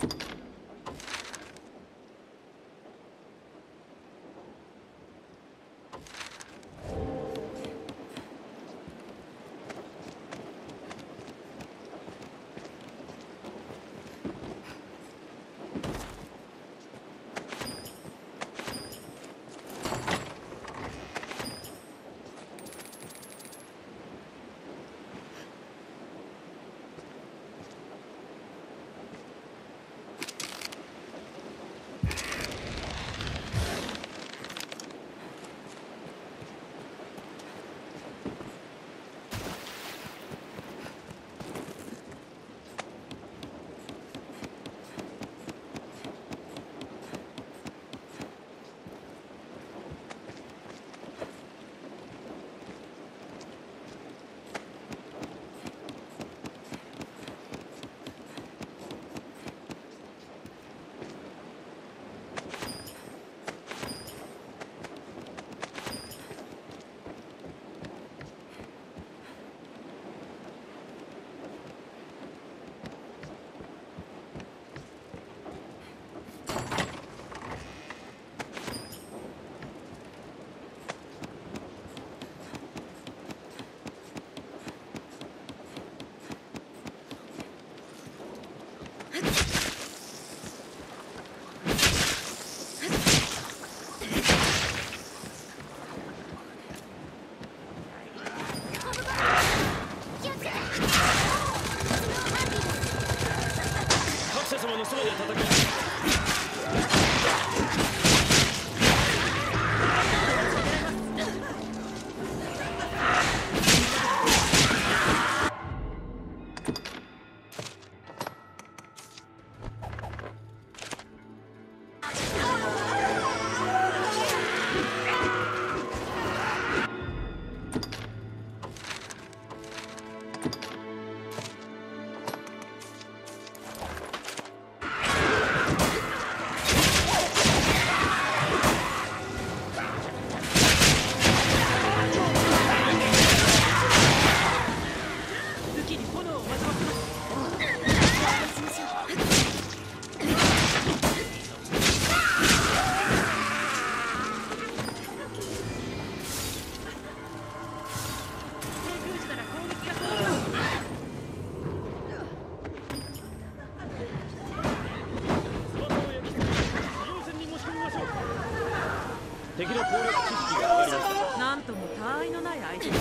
敵の攻略知識が上がりました。 なんとも他愛のない相手です。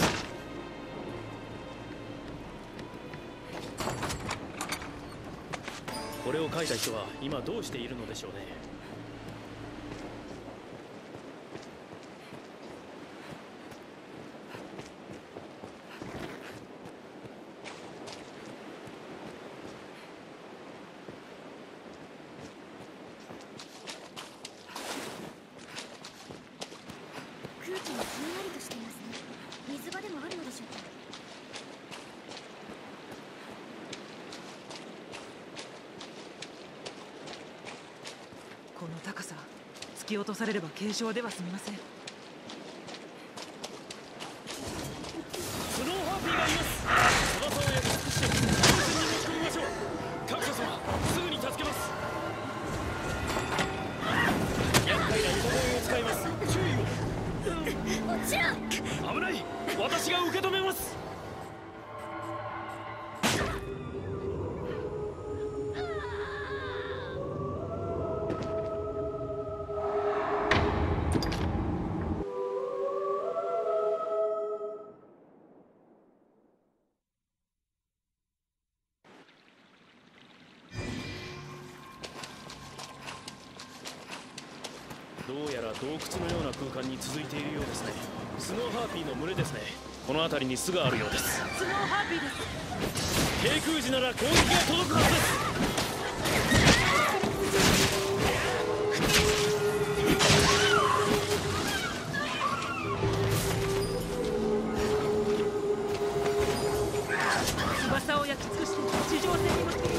これを書いた人は今どうしているのでしょうね。 空気がふんわりとしていますね。水場でもあるのでしょうか。 この高さ、突き落とされれば軽傷では済みません。 スノーハーピーがいます。翼を焼き尽くして優先に持ち込みましょう。各社様、すぐに助けます。厄介な歌声を使います。注意を。 もちろん。 危ない。私が受け止めます。どうやら洞窟のような空間に続いているようですね。スノーハーピーの群れですね。この辺りに巣があるようです。 スノーハーピーです。 低空時なら攻撃が届くはずです。 翼を焼き尽くして地上戦に持って